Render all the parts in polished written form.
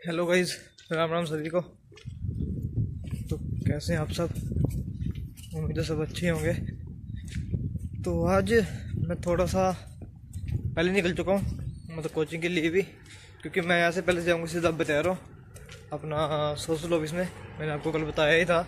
Hello guys, Ram Ram सभी को। तो कैसे हैं आप सब? उम्मीद है सब अच्छे होंगे। तो आज मैं थोड़ा सा पहले निकल चुका हूँ, मतलब कोचिंग के लिए भी, क्योंकि मैं यहाँ से पहले जाऊँगा सीधा बतैरो अपना सोशल ऑफिस में। मैंने आपको कल बताया ही था।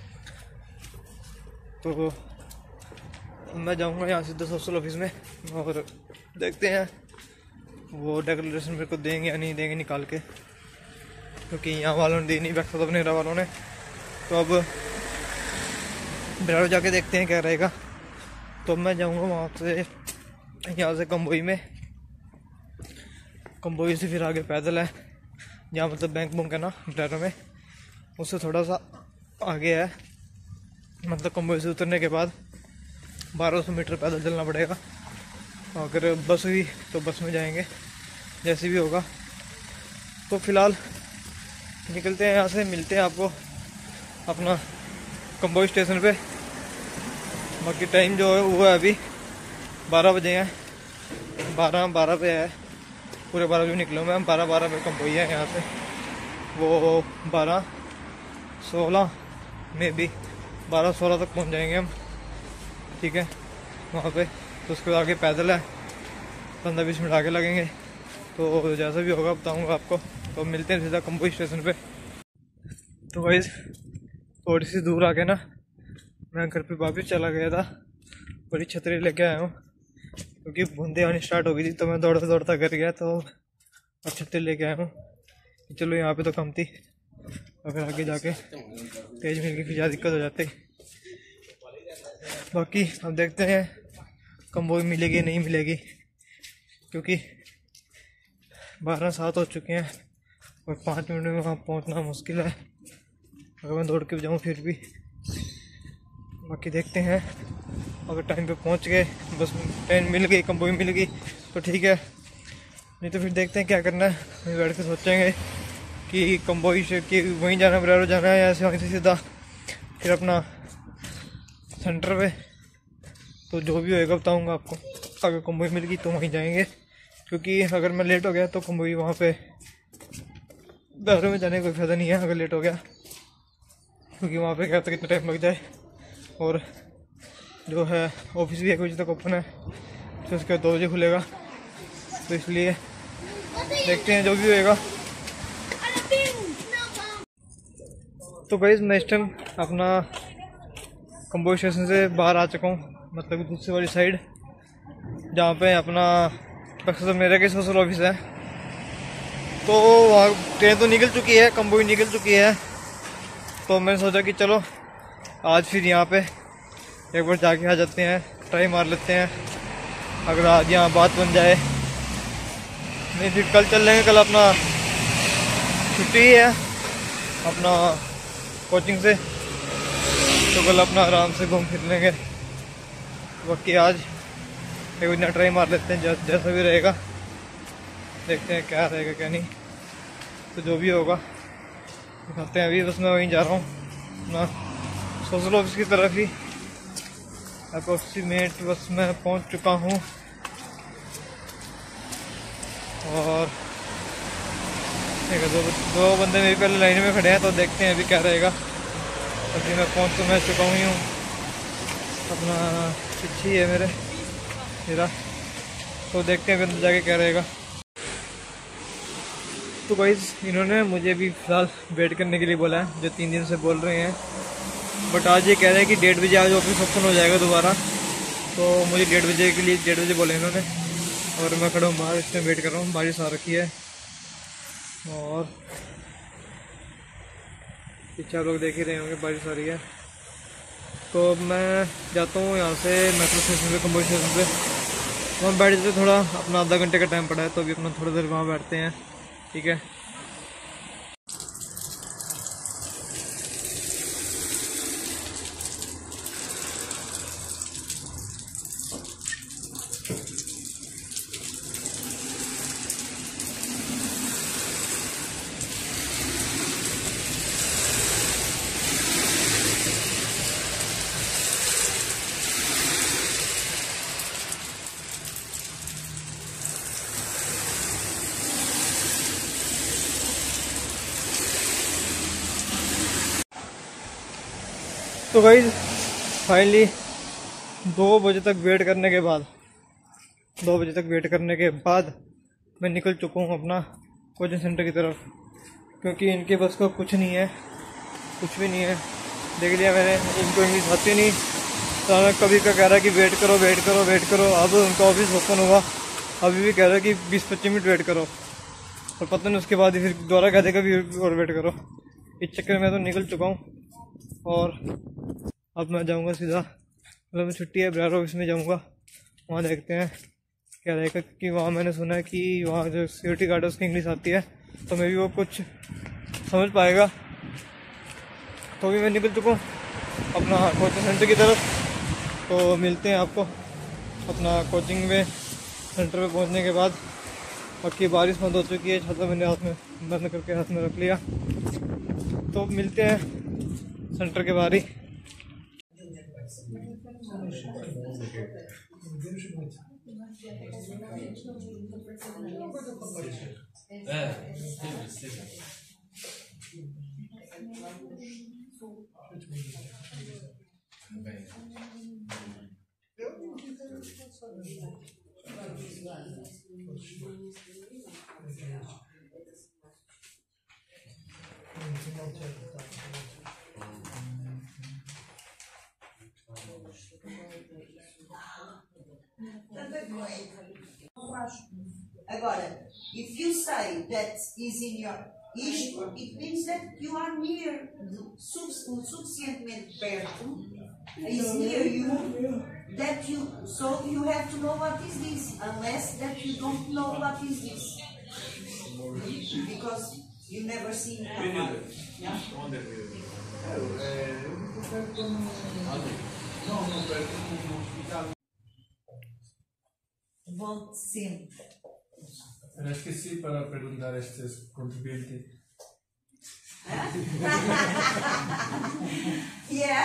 तो मैं जाऊँगा यहाँ सीधा सोशल ऑफिस में और देखते हैं वो डिक्लेरेशन मेरे को देंगे या नहीं देंगे निकाल के, क्योंकि यहाँ वालों ने दी नहीं, बैठा तो बनेरा वालों ने। तो अब बराबर जाके देखते हैं क्या रहेगा। तो मैं जाऊँगा वहाँ से, यहाँ से कंबोई में, कंबोई से फिर आगे पैदल है, जहाँ मतलब बैंक बुंक है ना बराबर में, उससे थोड़ा सा आगे है। मतलब कंबोई से उतरने के बाद 1200 मीटर पैदल चलना पड़ेगा। अगर बस हुई तो बस में जाएंगे, जैसे भी होगा। तो फिलहाल निकलते हैं यहाँ से, मिलते हैं आपको अपना कंबोई स्टेशन पे। बाकी टाइम जो है वो है अभी 12 बजे हैं, 12 पे है, पूरे 12 बजे निकलूँ मैं। 12 पे कंबोई है यहाँ से, वो 12-16 में भी 12-16 तक पहुँच जाएंगे हम, ठीक है वहाँ पे। तो उसके आगे पैदल है, 15-20 मिनट आगे लगेंगे। तो जैसा भी होगा बताऊँगा आपको। तो मिलते हैं सीधा कंबोई स्टेशन पे। तो गाइस थोड़ी सी दूर आके ना मैं घर पे वापस चला गया था, बड़ी छतरी लेके आया हूँ, क्योंकि बूंदे आनी स्टार्ट हो गई थी। तो मैं दौड़ता दौड़ता घर गया, तो अब छतरी लेके आया हूँ। चलो यहाँ पे तो कम थी, अगर आगे जाके तेज मिल गई फिर ज़्यादा दिक्कत हो जाती। बाकी अब देखते हैं कंबोई मिलेगी नहीं मिलेगी, क्योंकि 12-7 हो चुके हैं और 5 मिनट में वहाँ पहुँचना मुश्किल है, अगर मैं दौड़ के जाऊँ फिर भी। बाकी देखते हैं, अगर टाइम पे पहुँच गए, बस ट्रेन मिल गई, कंबोई मिल गई तो ठीक है, नहीं तो फिर देखते हैं क्या करना है। वहीं बैठ के सोचेंगे कि कंबोई से कि वहीं जाना है, बराबर जाना है, या वहीं से सीधा फिर अपना सेंटर पे। तो जो भी होएगा बताऊँगा आपको। अगर कंबोई मिल गई तो वहीं जाएंगे, क्योंकि अगर मैं लेट हो गया तो कंबोई वहाँ पे बहरों में जाने का कोई फ़ायदा नहीं है अगर लेट हो गया, क्योंकि वहाँ पे क्या तो कितना टाइम लग जाए। और जो है ऑफिस भी 1 बजे तक ओपन है, फिर उसके 2 बजे खुलेगा। तो इसलिए देखते हैं जो भी होएगा। तो गाइस मैं इस टाइम अपना कंबोई स्टेशन से बाहर आ चुका हूँ, मतलब दूसरी वाली साइड, जहाँ पे अपना मेरे के सोशल ऑफिस है। तो वहाँ ट्रेन तो निकल चुकी है, कंबोई निकल चुकी है। तो मैंने सोचा कि चलो आज फिर यहाँ पे एक बार जाके आ जाते हैं, ट्राई मार लेते हैं, अगर आज यहाँ बात बन जाए। नहीं फिर कल चल लेंगे, कल अपना छुट्टी है अपना कोचिंग से, तो कल अपना आराम से घूम फिर लेंगे। बाकी आज एक बार ट्राई मार लेते हैं, जैसा भी रहेगा देखते हैं क्या रहेगा क्या नहीं। तो जो भी होगा दिखाते हैं। अभी बस मैं वहीं जा रहा हूँ अपना सोशल ऑफिस की तरफ ही, अप्रोक्सीमेट बस मैं पहुँच चुका हूँ। और दो बंदे मेरी पहले लाइन में खड़े हैं, तो देखते हैं अभी क्या रहेगा। अभी मैं पहुँच तो मैं चुका ही हूँ, अपना पीछे ही है मेरा। तो देखते हैं अंदर जाके क्या रहेगा। तो गाइस इन्होंने मुझे भी फ़िलहाल वेट करने के लिए बोला है, जो 3 दिन से बोल रहे हैं। बट आज ये कह रहे हैं कि 1:30 बजे आज ऑफिस ओपन हो जाएगा दोबारा। तो मुझे 1:30 बजे के लिए 1:30 बजे बोले इन्होंने, और मैं खड़ा हूँ बाहर, इसमें वेट कर रहा हूँ। बारिश आ रखी है और पीछे आप लोग देख ही रहे होंगे बारिश आ रही है। तो मैं जाता हूँ यहाँ से मेट्रो स्टेशन पे, कंबोई स्टेशन पे। वहाँ बैठ जाते, थोड़ा अपना आधा घंटे का टाइम पड़ा है, तो अभी अपना थोड़ी देर वहाँ बैठते हैं, ठीक है। तो गाइस फाइनली 2 बजे तक वेट करने के बाद 2 बजे तक वेट करने के बाद मैं निकल चुका हूँ अपना कोचिंग सेंटर की तरफ, क्योंकि इनके बस का कुछ नहीं है, कुछ भी नहीं है। देख लिया मैंने, इनको इंग्लिश आती नहीं। तो मैं कभी का कह रहा है कि वेट करो वेट करो वेट करो। अब उनका ऑफिस ओपन हुआ, अभी भी कह रहा है कि 20-25 मिनट वेट करो, और पता नहीं उसके बाद ही फिर दोबारा कह देगा भी और वेट करो। इस चक्कर में तो निकल चुका हूँ और अब मैं जाऊँगा सीधा, मतलब मैं छुट्टी है ब्रायर ऑफिस में जाऊँगा, वहाँ देखते हैं क्या रहेगा। क्योंकि वहाँ मैंने सुना है कि वहाँ जो सिक्योरिटी गार्ड है उसकी इंग्लिश आती है, तो मैं भी वो कुछ समझ पाएगा। तो अभी मैं निकल चुका हूँ अपना कोचिंग सेंटर की तरफ। तो मिलते हैं आपको अपना कोचिंग में सेंटर पे पहुंचने के बाद। बाकी बारिश बंद हो चुकी है, छाता मैंने हाथ में बंद करके हाथ में रख लिया। तो मिलते हैं सेंटर के बाहर ही। Agora, if you say that is in your isto, it means that you are near, suficientemente perto, is near you, that you, so you have to know what is this, unless that you don't know what is this. Because you never seen it. Yeah? Volte sempre. Era esqueci para perguntar a estes contribuintes. Yeah.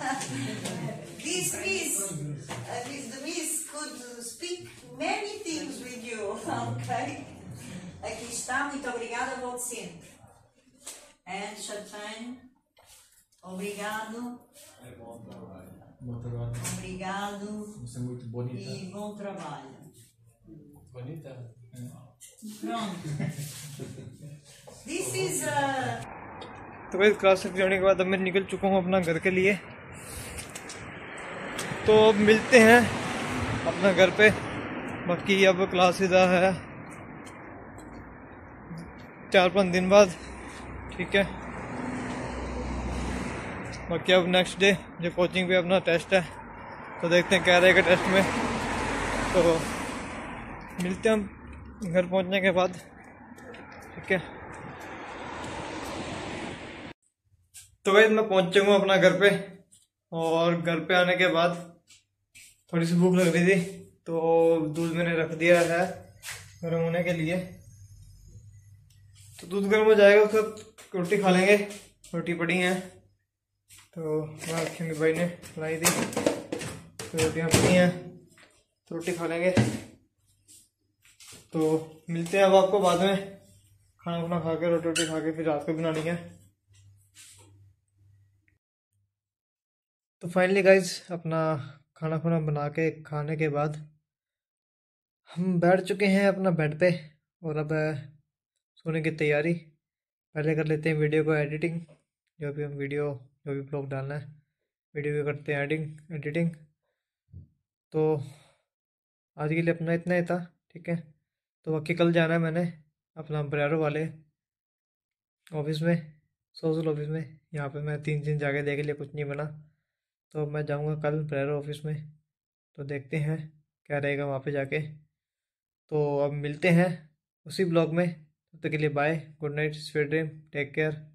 The Miss could speak many things with you, ok? Aqui está, muito obrigada, volte sempre. And Champagne, obrigado. Bom trabalho. Obrigado. Você é muito bonita. E bom trabalho. Bonita? Pronto. This is तो भाई class से जाने के बाद अब मैं निकल चुका हूँ अपना घर के लिए। तो अब मिलते हैं अपना घर पे। बाकी अब क्लास इधर है 4-5 दिन बाद, ठीक है। बाकी अब नेक्स्ट डे जो कोचिंग पे अपना टेस्ट है, तो देखते हैं क्या रहेगा टेस्ट में। तो मिलते हैं हम घर पहुंचने के बाद, ठीक है। तो भाई मैं पहुंच चुका हूँ अपना घर पे, और घर पे आने के बाद थोड़ी सी भूख लग रही थी, तो दूध मैंने रख दिया है गर्म होने के लिए। तो दूध गर्म हो जाएगा, उसके बाद रोटी खा लेंगे। रोटी पड़ी है तो मेरे भाई ने लाई दी, तो रोटियाँ पड़ी हैं तो रोटी खा लेंगे। तो मिलते हैं अब आपको बाद में, खाना वाना खा के रोटी खा के फिर रात को बनानी है। तो फाइनली गाइज अपना खाना खुना बना के खाने के बाद हम बैठ चुके हैं अपना बेड पे, और अब सोने की तैयारी। पहले कर लेते हैं वीडियो को एडिटिंग, जो भी ब्लॉग डालना है वीडियो भी करते हैं एडिटिंग। तो आज के लिए अपना इतना ही था, ठीक है। तो बाकी कल जाना है मैंने अपना ब्रेरो वाले ऑफिस में, सोशल ऑफिस में। यहाँ पे मैं 3 दिन जाके देख लिया, कुछ नहीं बना। तो मैं जाऊँगा कल ब्रेरो ऑफिस में, तो देखते हैं क्या रहेगा वहाँ पे जाके। तो अब मिलते हैं उसी ब्लॉग में, तब तक के लिए bye, good night, sweet dream, take care.